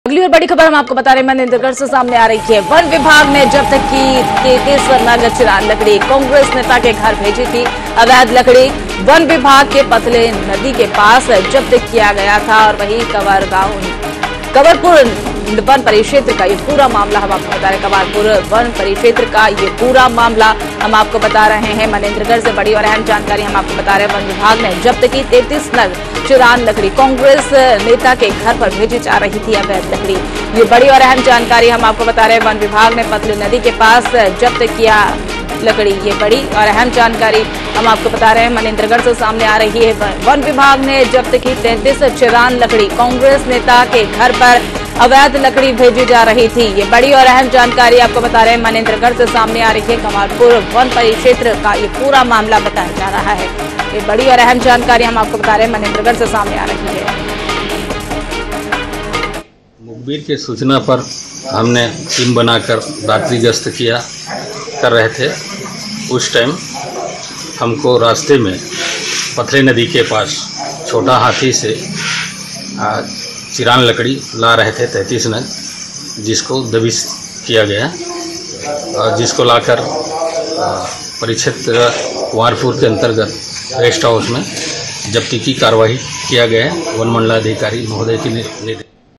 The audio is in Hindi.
अगली और बड़ी खबर हम आपको बता रहे हैं, मनेंद्रगढ़ से सामने आ रही है। वन विभाग ने जब्त की 33 नग चिरान लकड़ी। कांग्रेस नेता के घर भेजी थी अवैध लकड़ी। वन विभाग के पतले नदी के पास जब्त किया गया था और वही कवरपुर वन परिक्षेत्र का ये पूरा मामला हम आपको बता रहे हैं। कवरपुर वन परिक्षेत्र का ये पूरा मामला हम आपको बता रहे हैं। मनेंद्रगढ़ से बड़ी और अहम जानकारी हम आपको बता रहे हैं। वन विभाग ने जब्त की 33 नग चिरान लकड़ी। कांग्रेस नेता के घर पर भेजी जा रही थी अवैध लकड़ी। ये बड़ी और अहम जानकारी हम आपको बता रहे हैं। वन विभाग ने पतली नदी के पास जब्त किया लकड़ी। ये बड़ी और अहम जानकारी हम आपको बता रहे हैं। मनेंद्रगढ़ से सामने आ रही है। वन विभाग ने जब्त की 33 चिरान लकड़ी। कांग्रेस नेता के घर पर अवैध लकड़ी भेजी जा रही थी। ये बड़ी और अहम जानकारी आपको बता रहे हैं। मनेंद्रगढ़ से सामने आ रही है। कवरपुर वन परिक्षेत्र का ये पूरा मामला बताया जा रहा है। ये बड़ी और अहम जानकारी हम आपको बता रहे हैं। मनेंद्रगढ़ से सामने आ रही है। मुखबिर की सूचना पर हमने टीम बनाकर रात्रि गश्त कर रहे थे। उस टाइम हमको रास्ते में पथरे नदी के पास छोटा हाथी से चिरान लकड़ी ला रहे थे 33 नग, जिसको दबिश किया गया और जिसको लाकर परिक्षेत्र कुंवरपुर के अंतर्गत रेस्ट हाउस में जब्ती की कार्रवाई किया गया है। वन मंडलाधिकारी महोदय के निर्देश